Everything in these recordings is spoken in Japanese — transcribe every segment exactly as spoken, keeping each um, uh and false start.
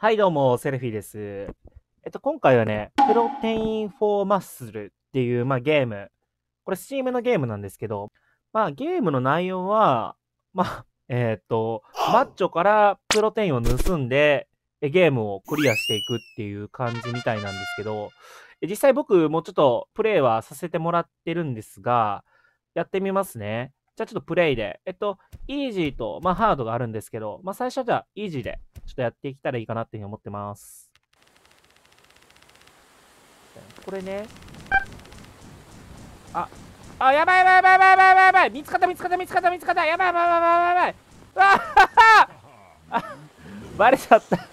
はいどうも、セルフィーです。えっと、今回はね、プロテインフォーマッスルっていう、まあ、ゲーム。これ、スチームのゲームなんですけど、まあ、ゲームの内容は、まあ、えーっと、マッチョからプロテインを盗んで、えゲームをクリアしていくっていう感じみたいなんですけど、え実際僕もうちょっとプレイはさせてもらってるんですが、やってみますね。じゃあちょっとプレイで。えっと、イージーと、まあ、ハードがあるんですけど、まあ、最初はじゃあ、イージーで、ちょっとやっていけたらいいかなっていうふうに思ってます。これね、あ、あ、やばいやばいやばいやばいやばいやばいやばい、見つかった見つかった見つかった見つかった、やばいやばいやばいやばいやばい、うわっあ、バレちゃった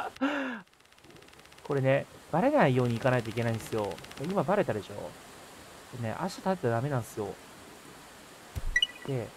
これね、バレないようにいかないといけないんですよ。今バレたでしょ。ね、足立ってダメなんですよ。で、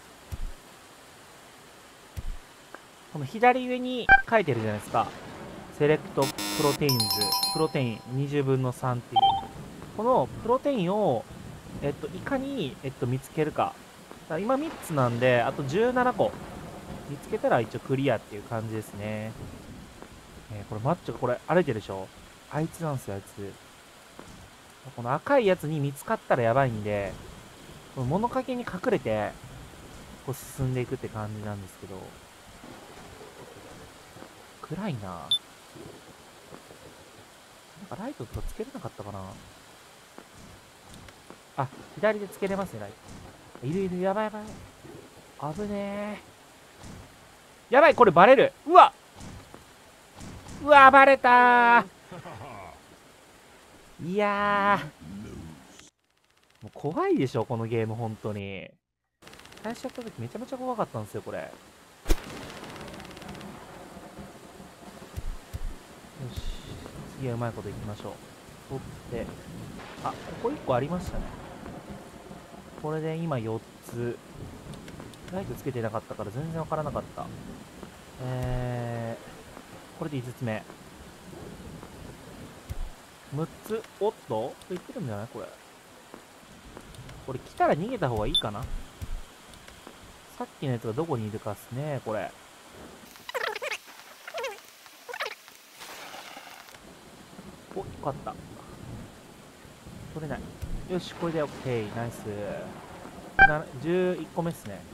この左上に書いてるじゃないですか。セレクトプロテインズ、プロテインにじゅうぶんのさんっていう。このプロテインを、えっと、いかに、えっと、見つけるか。だから今みっつなんで、あとじゅうななこ見つけたら一応クリアっていう感じですね。えーこれマッチョがこれ歩いてるでしょ。あいつなんですよ、あいつ。この赤いやつに見つかったらやばいんで、この物陰に隠れて、こう進んでいくって感じなんですけど、暗いな。なんかライトとかつけれなかったかな。あ、左でつけれますね、ライト。いるいる、やばいやばい。危ねえ。やばい、これバレる。うわうわ、バレたー。いやー、もう怖いでしょ、このゲーム、本当に。最初やった時めちゃめちゃ怖かったんですよ、これ。よし。次はうまいこといきましょう。取って。あ、ここいっこありましたね。これで今よっつ。ライトつけてなかったから全然わからなかった。えー、これでいつつめ。むっつ。おっといってるんじゃないこれ。これ来たら逃げた方がいいかな。さっきのやつがどこにいるかっすね、これ。お、いっこあった。取れない。よし、これで OK。ナイス。なじゅういっこめっすね。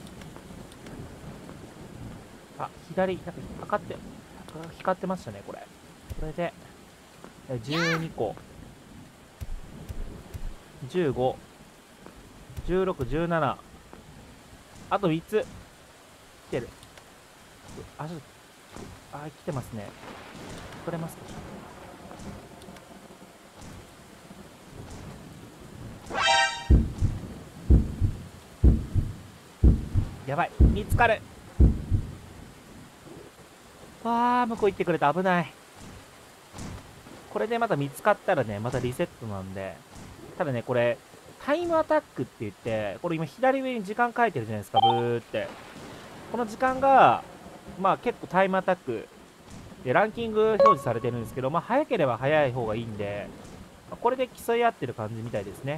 あ、左、なんか測って、光ってましたね、これ。これで、じゅうにこ、じゅうご、じゅうろく、じゅうなな。あとみっつ。来てる。あ、ちょっと、あ、来てますね。取れますか。やばい。見つかる。わー、向こう行ってくれた。危ない。これでまた見つかったらね、またリセットなんで。ただね、これ、タイムアタックって言って、これ今左上に時間書いてるじゃないですか、ブーって。この時間が、まあ結構タイムアタックでランキング表示されてるんですけど、まあ早ければ早い方がいいんで、まあこれで競い合ってる感じみたいですね。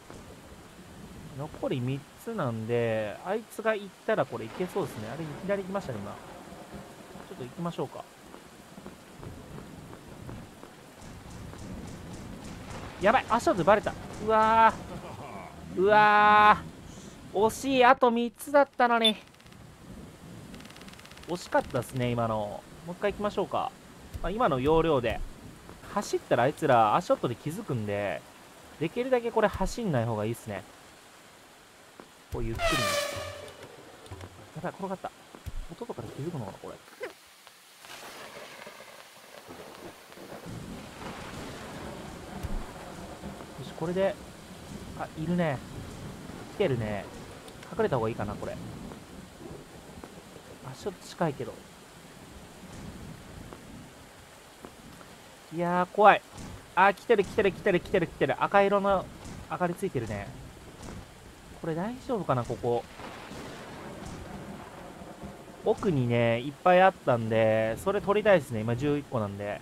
残りみっつなんで、あいつが行ったらこれいけそうですね。あれ、左行きましたね、今。ちょっと行きましょうか。やばい、足音バレた。うわー、うわー、惜しい。あとみっつだったのに。惜しかったですね、今の。もう一回行きましょうか。まあ、今の要領で。走ったらあいつら足音で気づくんで、できるだけこれ走んない方がいいっすね。こうゆっくりね。やばい、転がった。音とかで気づくのかな、これ。よし、これで、あ、いるね。来てるね。隠れた方がいいかな、これ。足音近いけど。いやー、怖い。あー、来てる来てる来てる来てる来てる。赤色の明かりついてるね。これ大丈夫かな、ここ。奥にね、いっぱいあったんで、それ取りたいですね。今じゅういっこなんで。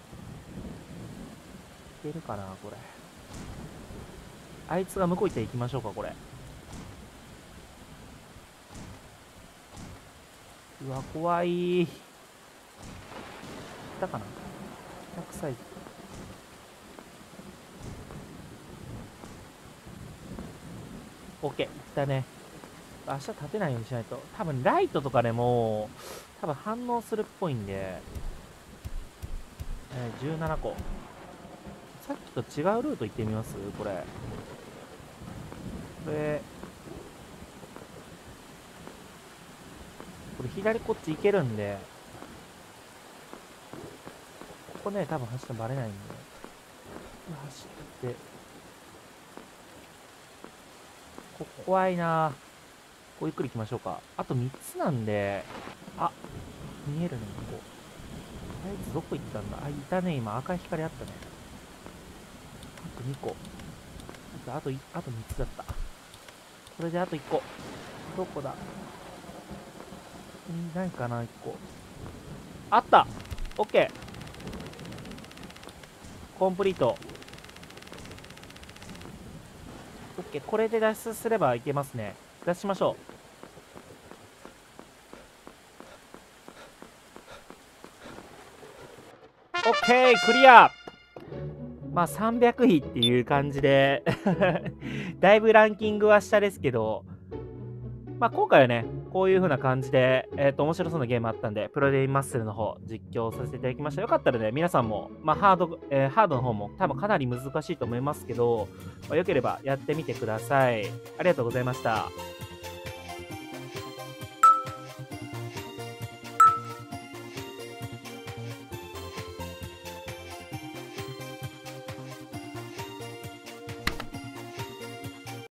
いけるかな、これ。あいつが向こう行ったら行きましょうか、これ。うわ、怖い。 ったかな？ ひゃく サイズ。OK。いったね。足は立てないようにしないと。多分ライトとかでも、多分反応するっぽいんで、えー、じゅうななこ。さっきと違うルート行ってみます？これ。これ、これ左こっち行けるんで、ここね、多分走ってもバレないんで、走って、ここ怖いなぁ。こうゆっくり行きましょうか。あとみっつなんで、あ、見えるね、ここ。あいつどこ行ったんだ？あ、いたね、今赤い光あったね。あとにこ。あと、あとみっつだった。これであといっこ。どこだ？んないかな、いっこ。あった！ OK！ コンプリート。OK。これで脱出すればいけますね。脱出しましょう。OK！ クリア！まあさんびゃくいっていう感じでだいぶランキングは下ですけど、まあ今回はね、こういう風な感じで、えっと、面白そうなゲームあったんで、プロデインマッスルの方、実況させていただきました。よかったらね、皆さんも、まあハード、えーハードの方も多分かなり難しいと思いますけど、まあ、よければやってみてください。ありがとうございました。